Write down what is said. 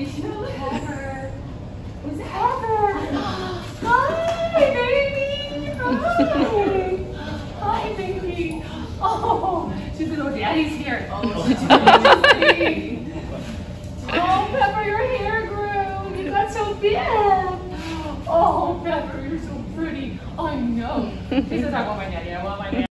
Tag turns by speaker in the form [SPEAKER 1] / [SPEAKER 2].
[SPEAKER 1] You smell Pepper. Who's Pepper? Hi, baby. Hi. Hi, baby. Oh, she said, oh, Daddy's here. Oh, she's really. Oh, Pepper, your hair grew. You got so big. Oh, Pepper, you're so pretty. I know. She says, I want my daddy. I want my daddy.